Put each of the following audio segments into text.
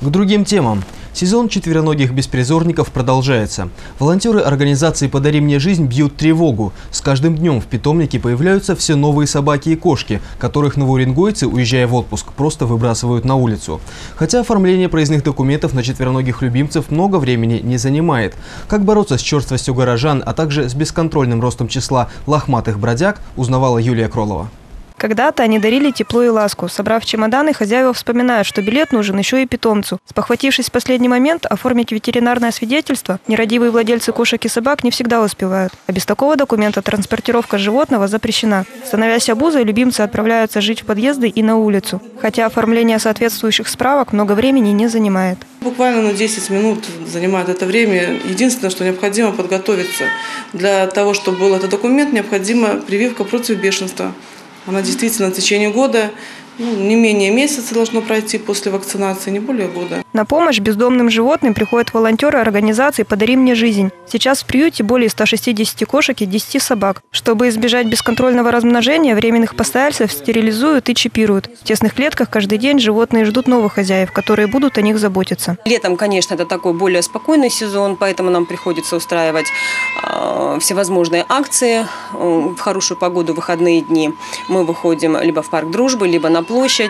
К другим темам. Сезон четвероногих беспризорников продолжается. Волонтеры организации «Подари мне жизнь» бьют тревогу. С каждым днем в питомнике появляются все новые собаки и кошки, которых новоуренгойцы, уезжая в отпуск, просто выбрасывают на улицу. Хотя оформление проездных документов на четвероногих любимцев много времени не занимает. Как бороться с черствостью горожан, а также с бесконтрольным ростом числа лохматых бродяг, узнавала Юлия Кролова. Когда-то они дарили тепло и ласку. Собрав чемоданы, хозяева вспоминают, что билет нужен еще и питомцу. Спохватившись в последний момент, оформить ветеринарное свидетельство нерадивые владельцы кошек и собак не всегда успевают. А без такого документа транспортировка животного запрещена. Становясь обузой, любимцы отправляются жить в подъезды и на улицу. Хотя оформление соответствующих справок много времени не занимает. Буквально на 10 минут занимает это время. Единственное, что необходимо подготовиться. Для того, чтобы был этот документ, необходима прививка против бешенства. Она действительно в течение года, не менее месяца должно пройти после вакцинации, не более года. На помощь бездомным животным приходят волонтеры организации «Подари мне жизнь». Сейчас в приюте более 160 кошек и 10 собак. Чтобы избежать бесконтрольного размножения, временных постояльцев стерилизуют и чипируют. В тесных клетках каждый день животные ждут новых хозяев, которые будут о них заботиться. Летом, конечно, это такой более спокойный сезон, поэтому нам приходится устраивать всевозможные акции. В хорошую погоду, в выходные дни мы выходим либо в парк Дружбы, либо на площадь,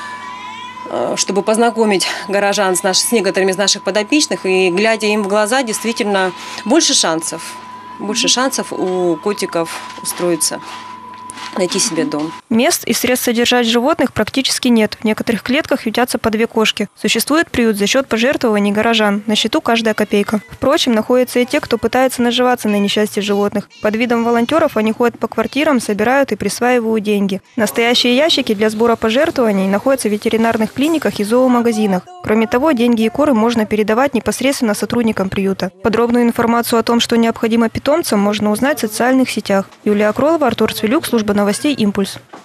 чтобы познакомить горожан с некоторыми из наших подопечных. И, глядя им в глаза, действительно больше шансов у котиков устроиться, найти себе дом. Мест и средств содержать животных практически нет. В некоторых клетках ютятся по 2 кошки. Существует приют за счет пожертвований горожан. На счету каждая копейка. Впрочем, находятся и те, кто пытается наживаться на несчастье животных. Под видом волонтеров они ходят по квартирам, собирают и присваивают деньги. Настоящие ящики для сбора пожертвований находятся в ветеринарных клиниках и зоомагазинах. Кроме того, деньги и коры можно передавать непосредственно сотрудникам приюта. Подробную информацию о том, что необходимо питомцам, можно узнать в социальных сетях. Юлия Кролова, Артур Цвилюк, служба новостей «Импульс».